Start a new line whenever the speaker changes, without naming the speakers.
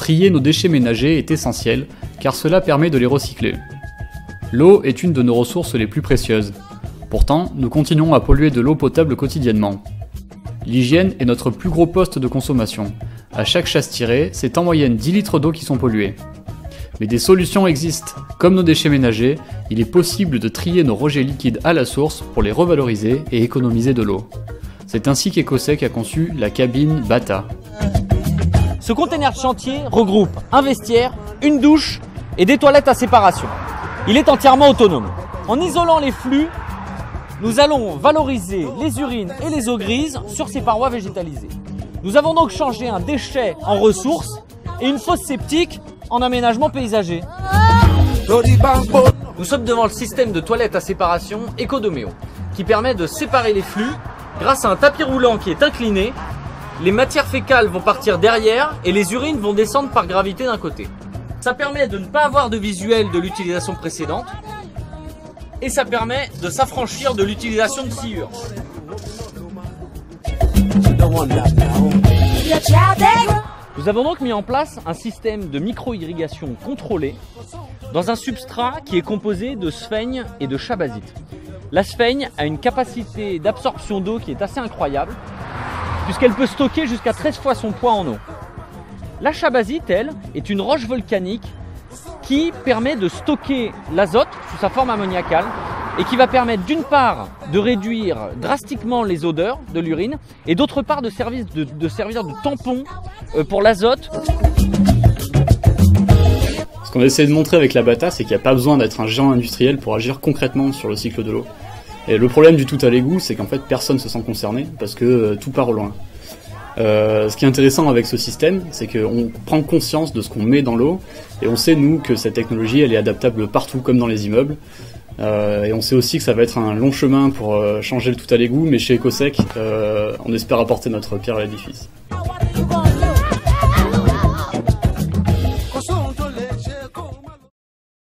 Trier nos déchets ménagers est essentiel, car cela permet de les recycler. L'eau est une de nos ressources les plus précieuses. Pourtant, nous continuons à polluer de l'eau potable quotidiennement. L'hygiène est notre plus gros poste de consommation. À chaque chasse tirée, c'est en moyenne 10 litres d'eau qui sont pollués. Mais des solutions existent. Comme nos déchets ménagers, il est possible de trier nos rejets liquides à la source pour les revaloriser et économiser de l'eau. C'est ainsi qu'Ecosec a conçu la cabine Bata.
Ce conteneur de chantier regroupe un vestiaire, une douche et des toilettes à séparation. Il est entièrement autonome. En isolant les flux, nous allons valoriser les urines et les eaux grises sur ces parois végétalisées. Nous avons donc changé un déchet en ressource et une fosse septique en aménagement paysager. Nous sommes devant le système de toilettes à séparation Ecodoméo, qui permet de séparer les flux grâce à un tapis roulant qui est incliné. Les matières fécales vont partir derrière et les urines vont descendre par gravité d'un côté. Ça permet de ne pas avoir de visuel de l'utilisation précédente et ça permet de s'affranchir de l'utilisation de sciure. Nous avons donc mis en place un système de micro-irrigation contrôlé dans un substrat qui est composé de sphaigne et de chabazite. La sphaigne a une capacité d'absorption d'eau qui est assez incroyable, puisqu'elle peut stocker jusqu'à 13 fois son poids en eau. La chabazite, elle, est une roche volcanique qui permet de stocker l'azote sous sa forme ammoniacale et qui va permettre d'une part de réduire drastiquement les odeurs de l'urine et d'autre part de servir de tampon pour l'azote.
Ce qu'on essaie de montrer avec la Bata, c'est qu'il n'y a pas besoin d'être un géant industriel pour agir concrètement sur le cycle de l'eau. Et le problème du tout à l'égout, c'est qu'en fait personne ne se sent concerné parce que tout part au loin. Ce qui est intéressant avec ce système, c'est qu'on prend conscience de ce qu'on met dans l'eau et on sait, nous, que cette technologie elle est adaptable partout comme dans les immeubles. Et on sait aussi que ça va être un long chemin pour changer le tout à l'égout, mais chez Ecosec, on espère apporter notre pierre à l'édifice.